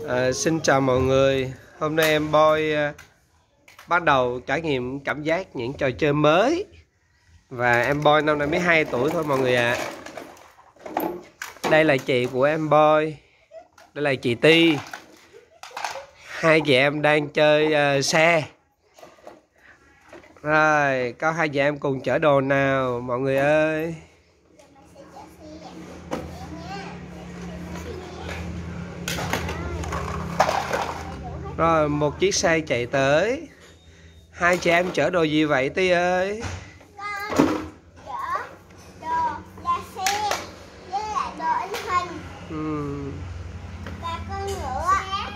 Xin chào mọi người. Hôm nay em Boy bắt đầu trải nghiệm cảm giác những trò chơi mới. Và em Boy năm nay mới 2 tuổi thôi mọi người ạ. Đây là chị của em Boy, đây là chị Ti. Hai chị em đang chơi xe. Rồi, có hai chị em cùng chở đồ nào mọi người ơi. Rồi, một chiếc xe chạy tới. Hai chị em chở đồ gì vậy Ti ơi? Con chở đồ là xe với lại đồ in hình. Và con ngựa.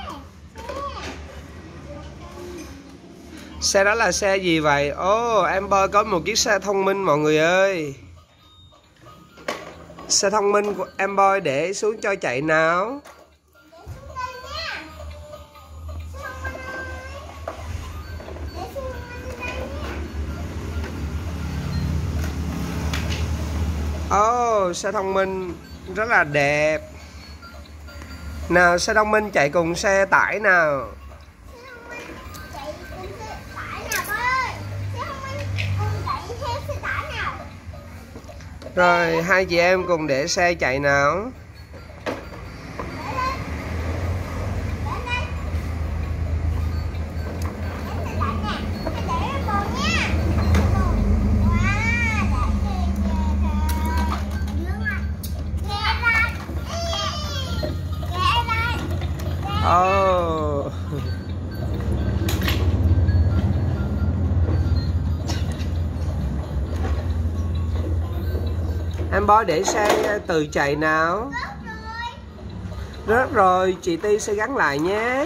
Xe đó là xe gì vậy? Ồ, em Boy có một chiếc xe thông minh mọi người ơi. Xe thông minh của em Boy để xuống cho chạy nào. Ồ, xe thông minh rất là đẹp. Nào, xe thông minh chạy cùng xe tải nào. Rồi, hai chị em cùng để xe chạy nào. Oh. Em Boy để xe từ chạy nào. Rớt rồi, chị Ti sẽ gắn lại nhé.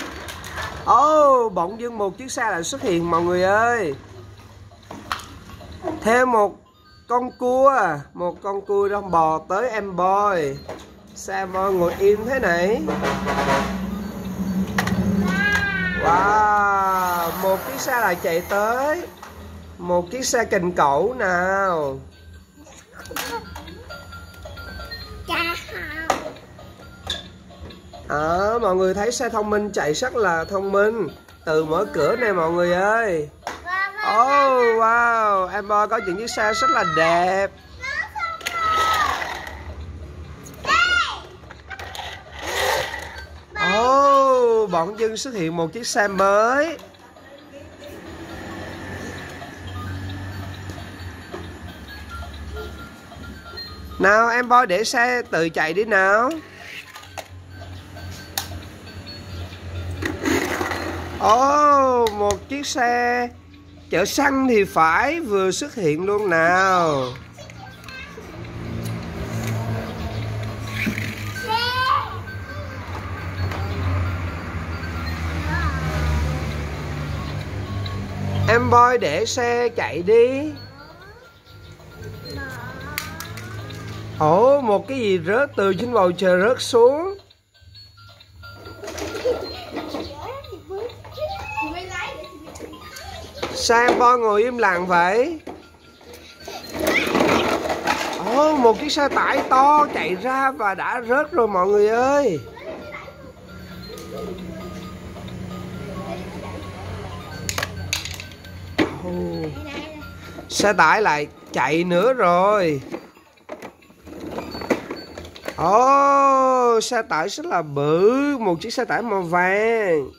Bỗng dưng một chiếc xe lại xuất hiện mọi người ơi. Thêm một con cua đang bò tới em Boy. Sao em Boy ngồi im thế này? Wow, một chiếc xe lại chạy tới. Một chiếc xe kình cẩu nào. Mọi người thấy xe thông minh chạy rất là thông minh. Từ mở cửa này mọi người ơi. Wow, em Boy có những chiếc xe rất là đẹp. Bỗng dưng xuất hiện một chiếc xe mới. Nào em Boy để xe tự chạy đi nào. Một chiếc xe chở xăng thì phải vừa xuất hiện luôn nào. Em Boy để xe chạy đi. Một cái gì rớt từ trên bầu trời rớt xuống. Sao em Boy ngồi im lặng vậy? Một chiếc xe tải to chạy ra và đã rớt rồi mọi người ơi. Xe tải lại chạy nữa rồi. Xe tải rất là bự. Một chiếc xe tải màu vàng.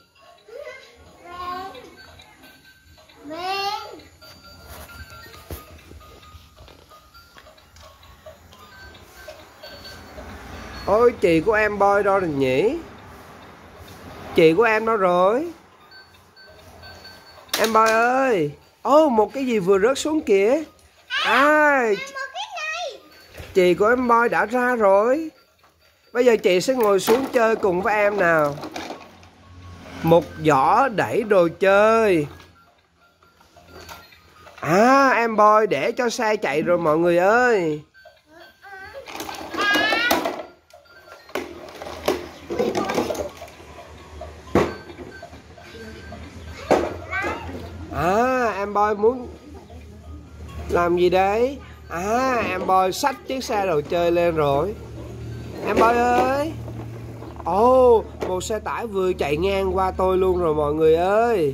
Chị của em Boy đâu rồi nhỉ? Chị của em đâu rồi? Em Boy ơi. Một cái gì vừa rớt xuống kìa. Chị của em Boy đã ra rồi. Bây giờ chị sẽ ngồi xuống chơi cùng với em nào. Một giỏ đẩy đồ chơi. Em Boy để cho xe chạy rồi mọi người ơi. Em Boy muốn làm gì đấy? Em Boy xách chiếc xe đồ chơi lên rồi. Em Boy ơi. một xe tải vừa chạy ngang qua tôi luôn rồi mọi người ơi.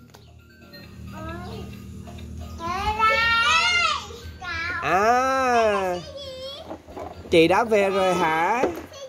À, chị đã về rồi hả?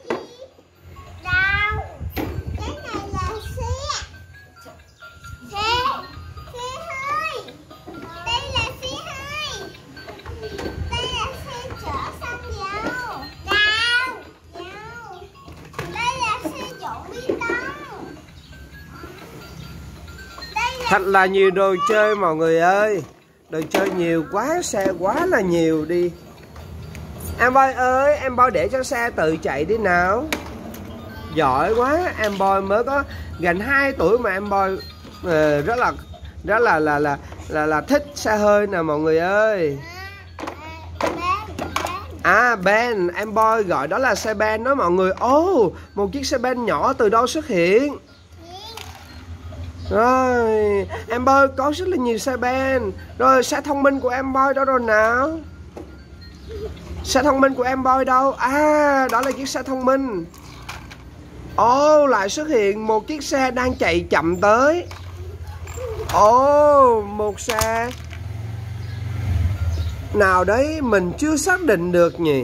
Thật là nhiều đồ chơi mọi người ơi. Đồ chơi nhiều quá, xe quá là nhiều đi. Em Boy ơi, em Boy để cho xe tự chạy đi nào. Giỏi quá, em Boy mới có gần 2 tuổi mà em Boy rất là thích xe hơi nè mọi người ơi. À, Ben, em Boy gọi đó là xe Ben đó mọi người. Ồ, một chiếc xe Ben nhỏ từ đâu xuất hiện? Rồi, em Boy có rất là nhiều xe Ben. Rồi, xe thông minh của em Boy đó rồi nào? Xe thông minh của em Boy đâu? À, đó là chiếc xe thông minh. Ồ, lại xuất hiện một chiếc xe đang chạy chậm tới. Ồ, một xe nào đấy mình chưa xác định được nhỉ.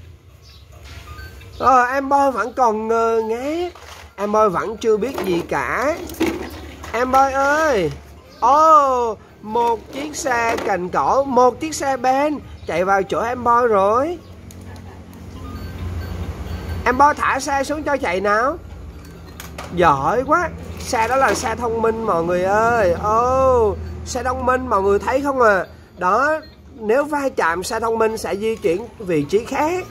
Rồi, em Boy vẫn còn ngơ ngác. Em Boy vẫn chưa biết gì cả. Em Boy ơi. Ồ, một chiếc xe cành cỏ, một chiếc xe Ben chạy vào chỗ em Boy rồi. Em Boy thả xe xuống cho chạy nào. Giỏi quá. Xe đó là xe thông minh mọi người ơi. Ồ, xe thông minh mọi người thấy không à? Đó, nếu va chạm xe thông minh sẽ di chuyển vị trí khác.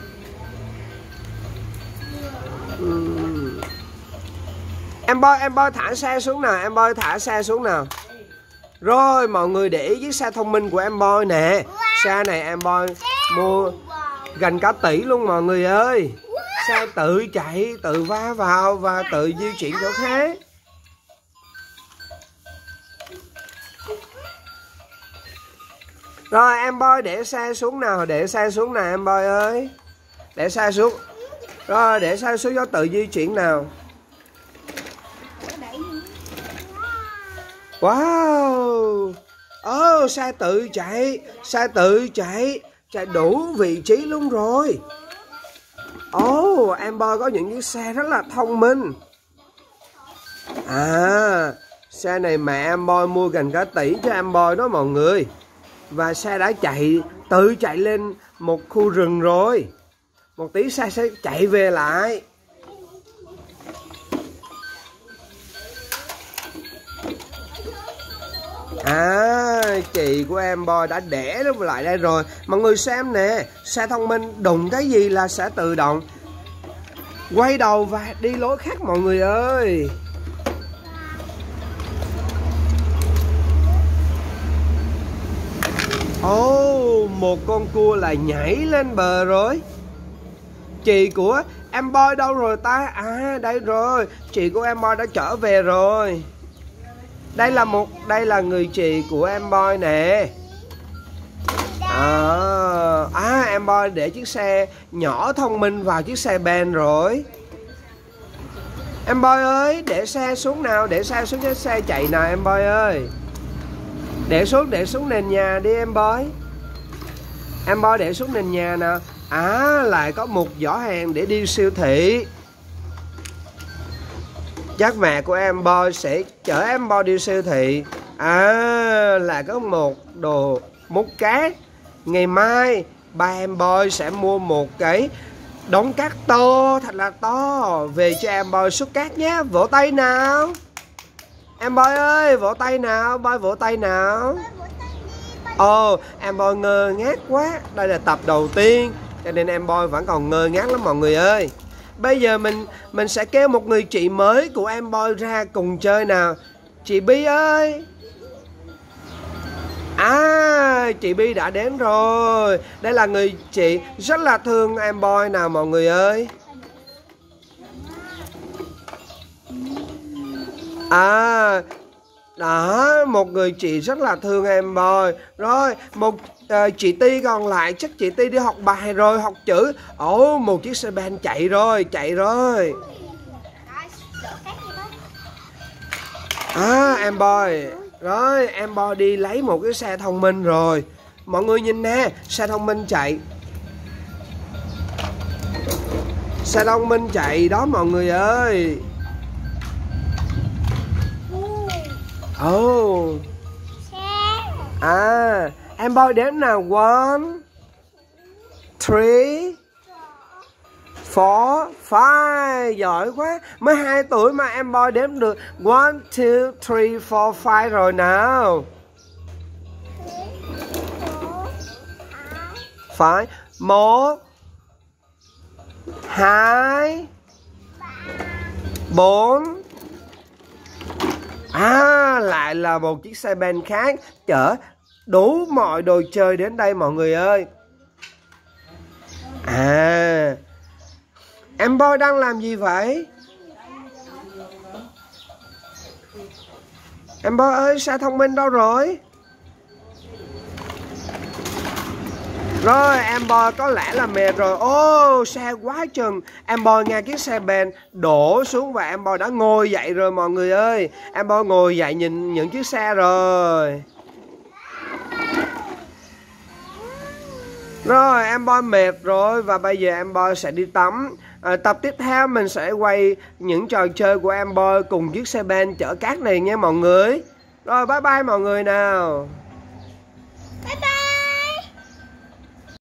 Em Boy thả xe xuống nào. Em Boy thả xe xuống nào. Rồi mọi người để ý chiếc xe thông minh của em Boy nè. Xe này em Boy mua gần cả tỷ luôn mọi người ơi. Xe tự chạy, tự va vào và tự di chuyển chỗ khác. Rồi em Boy để xe xuống nào. Để xe xuống nào em Boy ơi. Để xe xuống. Rồi để xe xuống cho tự di chuyển nào. Wow. Xe tự chạy. Xe tự chạy. Chạy đủ vị trí luôn rồi. Em Boy có những chiếc xe rất là thông minh. À, xe này mẹ em Boy mua gần cả tỷ cho em Boy đó mọi người. Và xe đã tự chạy lên một khu rừng rồi. Một tí xe sẽ chạy về lại. À, chị của em Boy đã để nó lại đây rồi. Mọi người xem nè, xe thông minh đụng cái gì là sẽ tự động quay đầu và đi lối khác mọi người ơi. Một con cua lại nhảy lên bờ rồi. Chị của em Boy đâu rồi ta? À, đây rồi. Chị của em Boy đã trở về rồi. Đây là người chị của em Boy nè. Em Boy để chiếc xe nhỏ thông minh vào chiếc xe Ben rồi. Em Boy ơi, để xe xuống nào. Để xe xuống chiếc xe chạy nào em Boy ơi. Để xuống nền nhà đi em Boy. Em Boy để xuống nền nhà nào. Lại có một giỏ hàng để đi siêu thị. Chắc mẹ của em Boy sẽ chở em Boy đi siêu thị. Lại có một đồ múc cát. Ngày mai ba em Boy sẽ mua một cái đống cát to, thật là to, về cho em Boy xúc cát nhé. Vỗ tay nào. Em Boy ơi, vỗ tay nào. Boy vỗ tay nào. Em Boy ngơ ngác quá. Đây là tập đầu tiên cho nên em Boy vẫn còn ngơ ngác lắm mọi người ơi. Bây giờ mình sẽ kêu một người chị mới của em Boy ra cùng chơi nào. Chị Bi ơi. Chị Bi đã đến rồi. Đây là người chị rất là thương em Boy nào mọi người ơi. Đó, một người chị rất là thương em Boy. Rồi, một chị Ti còn lại. Chắc chị Ti đi học bài rồi, học chữ. Một chiếc xe Ben chạy rồi. Em Boy. Rồi em Boy đi lấy một cái xe thông minh rồi. Mọi người nhìn nè, xe thông minh chạy. Xe thông minh chạy đó mọi người ơi. Em Boy đếm nào. 1 3 4 5. Giỏi quá. Mới 2 tuổi mà em Boy đếm được 1 2 3 4 5 rồi nào. Phải. 1 2 4. Lại là một chiếc xe ben khác chở đủ mọi đồ chơi đến đây mọi người ơi. Em Boy đang làm gì vậy? Em Boy ơi, xe thông minh đâu rồi? Rồi em Boy có lẽ là mệt rồi. Xe quá chừng. Em Boy nghe chiếc xe ben đổ xuống và em Boy đã ngồi dậy rồi mọi người ơi. Em Boy ngồi dậy nhìn những chiếc xe rồi. Rồi em Boy mệt rồi và bây giờ em Boy sẽ đi tắm. Tập tiếp theo mình sẽ quay những trò chơi của em Boy cùng chiếc xe ben chở cát này nha mọi người. Rồi bye bye mọi người nào. Bye bye.